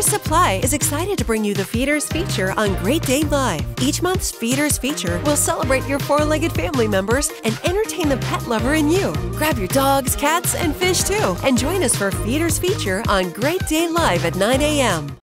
Supply is excited to bring you the Feeders feature on Great Dane Live. Each month's Feeders feature will celebrate your four-legged family members and entertain the pet lover in you. Grab your dogs, cats, and fish too, and join us for Feeders feature on Great Dane Live at 9 a.m.